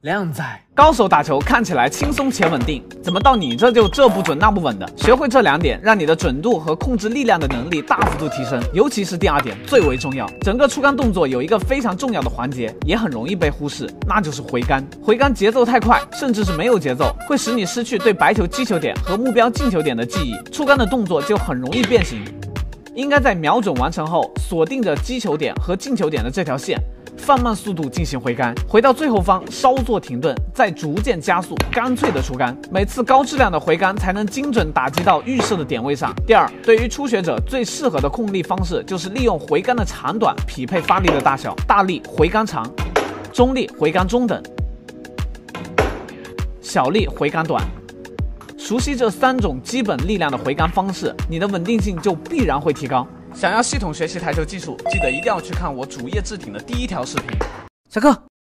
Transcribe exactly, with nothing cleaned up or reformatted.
靓仔，高手打球看起来轻松且稳定，怎么到你这就这不准那不稳的？学会这两点，让你的准度和控制力量的能力大幅度提升。尤其是第二点最为重要，整个出杆动作有一个非常重要的环节，也很容易被忽视，那就是回杆。回杆节奏太快，甚至是没有节奏，会使你失去对白球击球点和目标进球点的记忆，出杆的动作就很容易变形。应该在瞄准完成后，锁定着击球点和进球点的这条线，放慢速度进行回杆，回到最后方稍作停顿，再逐渐加速，干脆的出杆。每次高质量的回杆才能精准打击到预设的点位上。第二，对于初学者最适合的控力方式就是利用回杆的长短匹配发力的大小，大力回杆长，中力回杆中等，小力回杆短。熟悉这三种基本力量的回杆方式，你的稳定性就必然会提高。想要系统学习台球技术，记得一定要去看我主页置顶的第一条视频。下课。